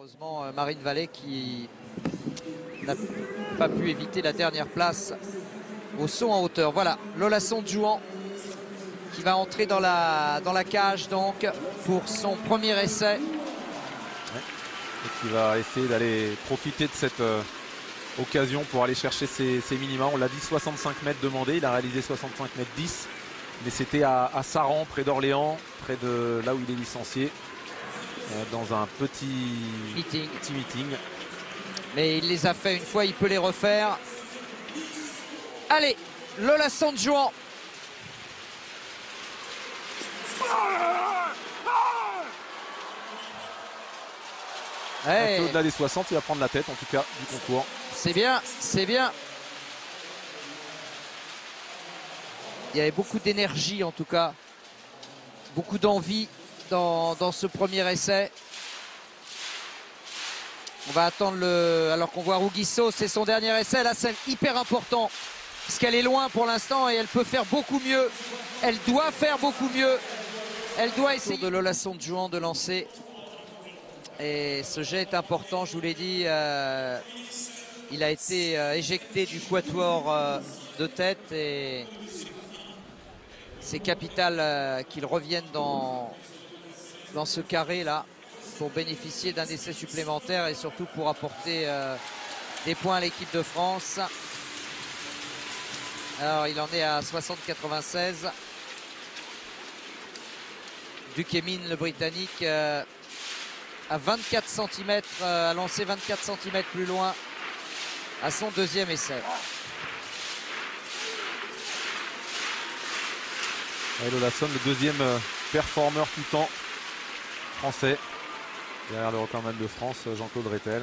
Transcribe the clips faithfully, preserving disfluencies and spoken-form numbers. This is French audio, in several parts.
Malheureusement, euh, Marine Vallée qui n'a pas pu éviter la dernière place au saut en hauteur. Voilà, Lola Sonjuan qui va entrer dans la, dans la cage donc pour son premier essai. Ouais. Et qui va essayer d'aller profiter de cette euh, occasion pour aller chercher ses, ses minima. On l'a dit, soixante-cinq mètres demandés, il a réalisé soixante-cinq mètres dix. Mais c'était à, à Saran, près d'Orléans, près de là où il est licencié, euh, dans un petit meeting. petit meeting. Mais il les a fait une fois, il peut les refaire. Allez, Lola Sonjuan. Un peu au-delà des soixante, il va prendre la tête en tout cas du concours. C'est bien, c'est bien. Il y avait beaucoup d'énergie en tout cas, beaucoup d'envie dans, dans ce premier essai. On va attendre le... Alors qu'on voit Rugiso, c'est son dernier essai. Là, c'est hyper important parce qu'elle est loin pour l'instant et elle peut faire beaucoup mieux. Elle doit faire beaucoup mieux. Elle doit essayer de Lola Sonjuan de lancer. Et ce jet est important, je vous l'ai dit. Euh, il a été euh, éjecté du quatuor euh, de tête et c'est capital euh, qu'il revienne dans, dans ce carré là pour bénéficier d'un essai supplémentaire et surtout pour apporter euh, des points à l'équipe de France. Alors il en est à soixante quatre-vingt-seize. Duquesmin, le Britannique, euh, à vingt-quatre centimètres, euh, a lancé vingt-quatre centimètres plus loin à son deuxième essai. Et Lola Son, le deuxième euh, performeur tout temps français. Derrière le recordman de France, Jean-Claude Rettel.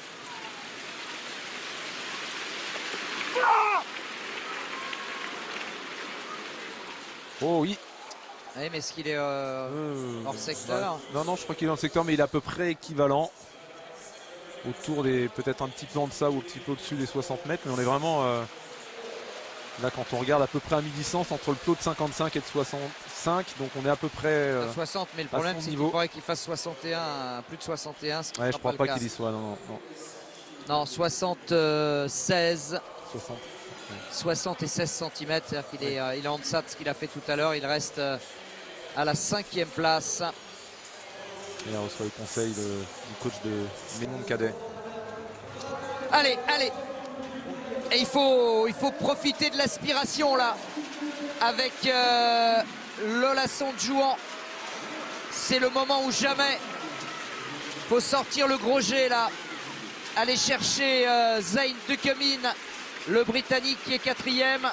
Oh oui. Oui, mais est-ce qu'il est euh, euh, hors secteur? Ouais. Non, non, je crois qu'il est dans le secteur, mais il est à peu près équivalent. Autour des, peut-être un petit peu en deçà ou un petit peu au-dessus des soixante mètres, mais on est vraiment... Euh, là, quand on regarde à peu près à mi-distance entre le plot de cinquante-cinq et de soixante-cinq, donc on est à peu près euh, soixante, mais le problème c'est qu'il faudrait qu'il fasse soixante et un, plus de soixante et un. Ce qui ouais, je crois pas, pas qu'il y soit. soit, non, non, non. Non, soixante-seize. soixante. Ouais. soixante et seize centimètres, c'est-à-dire qu'il est, euh, il est en deçà de ce qu'il a fait tout à l'heure. Il reste euh, à la cinquième place. Et il reçoit le conseil de, du coach de Ménon Cadet. Allez, allez. Et il faut, il faut profiter de l'aspiration là avec euh, Lola Sonjuan. C'est le moment ou jamais. Il faut sortir le gros jet là. Aller chercher euh, Zayn Duquesmin, le Britannique qui est quatrième.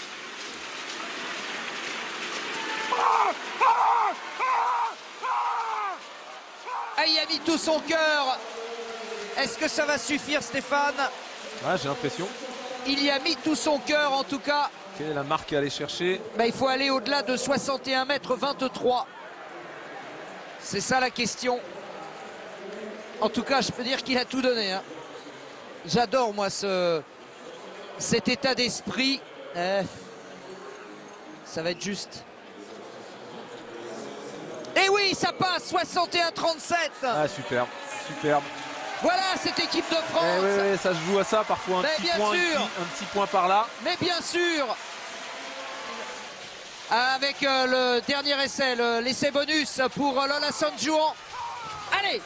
Ah, il a mis tout son cœur. Est-ce que ça va suffire, Stéphane? Ouais, j'ai l'impression. Il y a mis tout son cœur en tout cas. Quelle est la marque à aller chercher? Bah, il faut aller au-delà de soixante et un mètres vingt-trois. C'est ça la question. En tout cas, je peux dire qu'il a tout donné. Hein. J'adore moi ce, cet état d'esprit. Eh, ça va être juste. Et oui, ça passe, soixante et un trente-sept. Ah, superbe, superbe. Voilà cette équipe de France. Eh oui, oui, ça se joue à ça parfois, un, Mais petit bien point, sûr. Un, petit, un petit point par là. Mais bien sûr. Avec euh, le dernier essai, l'essai bonus pour euh, Lola Sonjuan. Allez.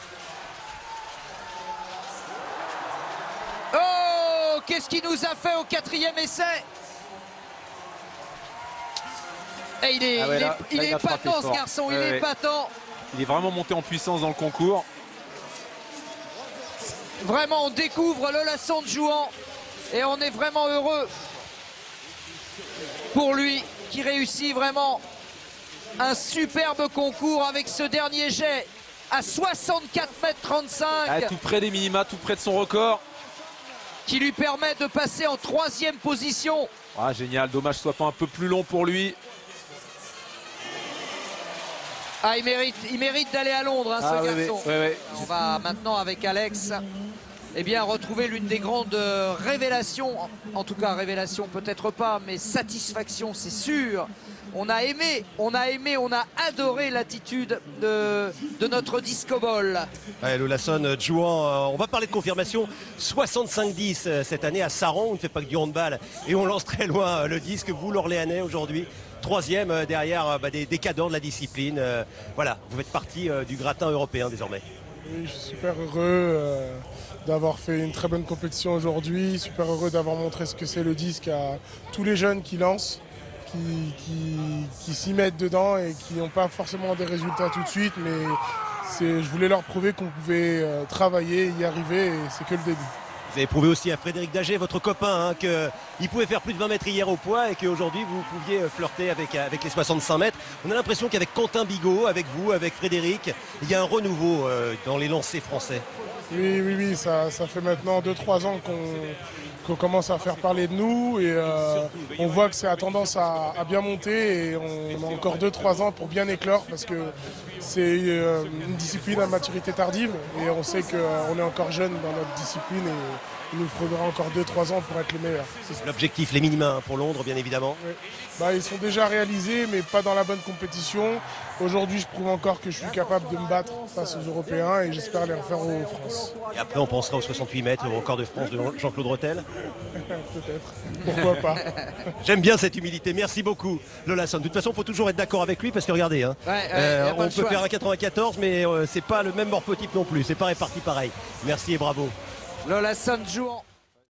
Oh, qu'est-ce qu'il nous a fait au quatrième essai? Et il est, ah ouais, il là, est, il là, est il épatant ce garçon, ouais, il ouais. est épatant. Il est vraiment monté en puissance dans le concours. Vraiment, on découvre Lola Sonjuan et on est vraiment heureux pour lui qui réussit vraiment un superbe concours avec ce dernier jet à soixante-quatre mètres trente-cinq. Ah, tout près des minima, tout près de son record. Qui lui permet de passer en troisième position. Ah, génial, dommage que ce soit pas un peu plus long pour lui. Ah, il mérite, il mérite d'aller à Londres, hein, ah, ce oui, garçon. oui, oui, oui. On va maintenant avec Alex eh bien, retrouver l'une des grandes révélations, en tout cas révélation peut-être pas, mais satisfaction c'est sûr, On a aimé, on a aimé, on a adoré l'attitude de, de notre disco ball. Ouais, Lolason jouant, euh, on va parler de confirmation, soixante-cinq dix euh, cette année à Saran, on ne fait pas que du handball et on lance très loin euh, le disque. Vous l'Orléanais aujourd'hui, troisième euh, derrière euh, bah, des, des cadors de la discipline. Euh, voilà, vous faites partie euh, du gratin européen désormais. Oui, je suis super heureux euh, d'avoir fait une très bonne compétition aujourd'hui, super heureux d'avoir montré ce que c'est le disque à tous les jeunes qui lancent. qui, qui, qui s'y mettent dedans et qui n'ont pas forcément des résultats tout de suite, mais je voulais leur prouver qu'on pouvait euh, travailler, y arriver, et c'est que le début. Vous avez prouvé aussi à Frédéric Daget, votre copain, hein, qu'il pouvait faire plus de vingt mètres hier au poids et qu'aujourd'hui vous pouviez flirter avec, avec les soixante-cinq mètres. On a l'impression qu'avec Quentin Bigot, avec vous, avec Frédéric, il y a un renouveau euh, dans les lancers français. Oui, oui, oui, ça, ça fait maintenant deux trois ans qu'on qu'on commence à faire parler de nous et euh, on voit que ça a tendance à, à bien monter et on a encore deux trois ans pour bien éclore parce que c'est euh, une discipline à maturité tardive et on sait qu'on est encore jeune dans notre discipline et il nous faudra encore deux trois ans pour être les meilleurs. L'objectif, les minima pour Londres bien évidemment. Oui. Bah, ils sont déjà réalisés mais pas dans la bonne compétition. Aujourd'hui je prouve encore que je suis capable de me battre face aux Européens et j'espère les refaire aux France. Et après on pensera aux soixante-huit mètres, au record de France de Jean-Claude Rethel. Peut-être, pourquoi pas. J'aime bien cette humilité, merci beaucoup Lolason. De toute façon il faut toujours être d'accord avec lui parce que regardez, hein, ouais, ouais, euh, on peut choix. faire un quatre-vingt-quatorze mais euh, c'est pas le même morphotype non plus, c'est pas réparti pareil. Merci et bravo. Lolason jouant